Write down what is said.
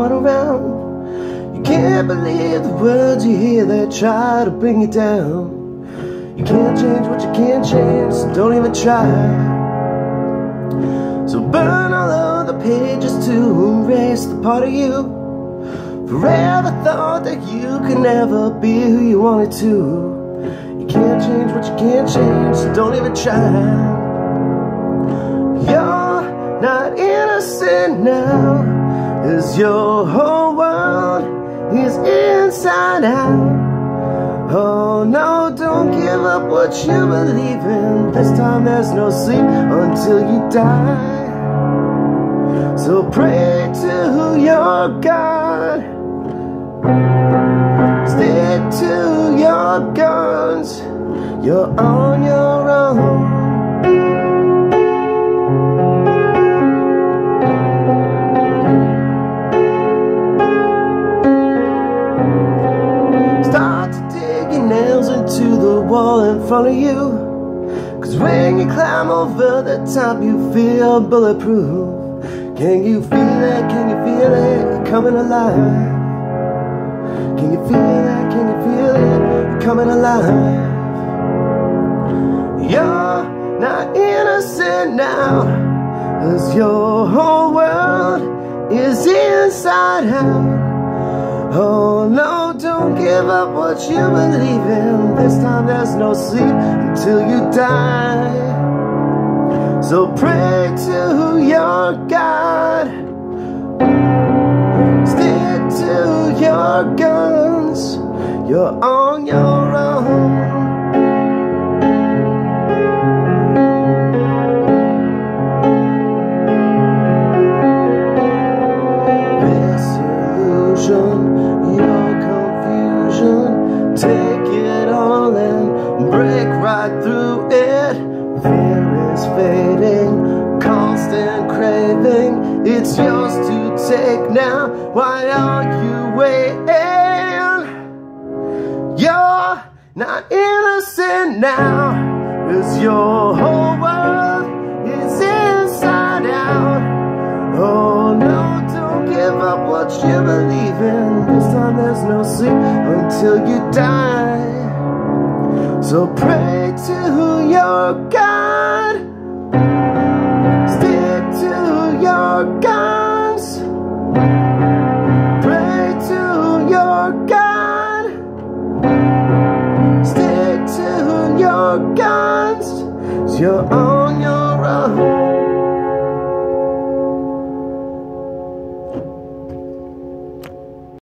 not around. You can't believe the words you hear that try to bring you down. You can't change what you can't change, so don't even try. So burn all of the pages to erase the part of you. Forever thought that you could never be who you wanted to. You can't change what you can't change, so don't even try. You're not innocent now, 'cause your whole world is inside out. Oh no, don't give up what you believe in. This time there's no sleep until you die. So pray to your God, stick to your guns. You're on your own. Start to dig your nails into the wall in front of you, 'cause when you climb over the top you feel bulletproof. Can you feel it? Can you feel it? You're coming alive. Can you feel it? Can you feel it? You're coming alive. You're not innocent now, 'cause your whole world is inside out. Oh no, don't give up what you believe in. This time there's no sleep until you die. So pray to your God, stick to your guns. You're on your own. Your confusion, take it all and break right through it. Fear is fading, constant craving, it's yours to take now. Why are you waiting? You're not innocent now, 'cause your whole world is inside out. Oh no, don't give up what you believe in. This time there's no sleep until you die. So pray to your God, stick to your guns. Pray to your God, stick to your guns, 'cause you're on your